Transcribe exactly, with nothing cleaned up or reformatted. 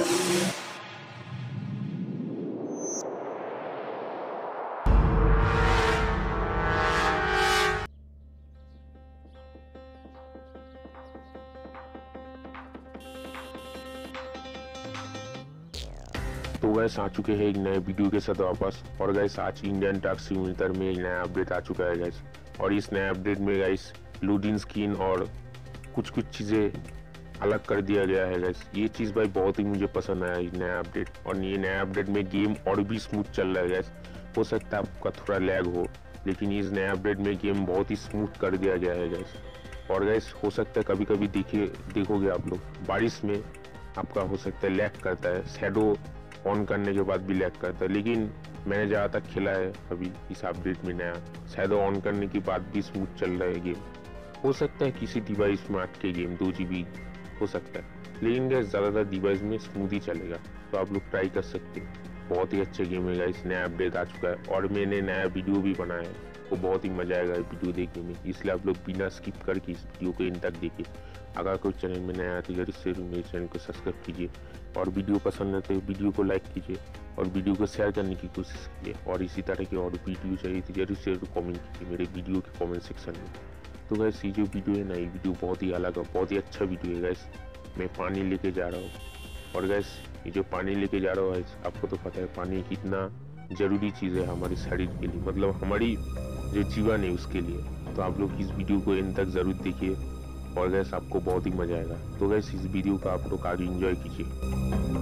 तो गैस आ चुके हैं एक नए वीडियो के साथ वापस। और गैस आज इंडियन ट्रक सिमुलेटर में एक नया अपडेट आ चुका है गैस। और इस नए अपडेट में गैस लोडिंग स्क्रीन और कुछ कुछ चीज़ें अलग कर दिया गया है गैस। ये चीज़ भाई बहुत ही मुझे पसंद आया ये नया अपडेट। और ये नया अपडेट में गेम और भी स्मूथ चल रहा है गैस। हो सकता है आपका थोड़ा लैग हो, लेकिन इस नए अपडेट में गेम बहुत ही स्मूथ कर दिया गया है गैस। और गैस हो सकता है कभी कभी देखिए देखोगे आप लोग बारिश में आपका हो सकता है लैग करता है, शैडो ऑन करने के बाद भी लैग करता है। लेकिन मैंने जहाँ तक खेला है अभी इस अपडेट में नया, शैडो ऑन करने के बाद भी स्मूथ चल रहा है गेम। हो सकता है किसी डिवाइस में अटके गेम दो जी बी हो सकता है, लेकिन गैस ज़्यादातर डिवाइस में स्मूथ ही चलेगा, तो आप लोग ट्राई कर सकते हैं। बहुत ही अच्छे गेम है गाइस, नया अपडेट आ चुका है और मैंने नया वीडियो भी बनाया है, वो बहुत ही मजा आएगा वीडियो देखने में। इसलिए आप लोग बिना स्किप करके इस वीडियो को इन तक देखिए। अगर कोई चैनल में नया है तो जरूर से मेरे चैनल को सब्सक्राइब कीजिए, और वीडियो पसंद है तो वीडियो को लाइक कीजिए और वीडियो को शेयर करने की कोशिश कीजिए। और इसी तरह की और वीडियो चाहिए तो जरूर से कमेंट कीजिए मेरे वीडियो के कमेंट सेक्शन में। तो गैस ये जो वीडियो है ना, ये वीडियो बहुत ही अलग है, बहुत ही अच्छा वीडियो है गैस। मैं पानी लेके जा रहा हूँ, और गैस ये जो पानी लेके जा रहा हूँ गैस, आपको तो पता है पानी कितना ज़रूरी चीज़ है हमारे शरीर के लिए, मतलब हमारी जो जीवन है उसके लिए। तो आप लोग इस वीडियो को इन तक ज़रूर देखिए और गैस आपको बहुत ही मज़ा आएगा। तो गैस इस वीडियो का आप लोग आगे एंजॉय कीजिए।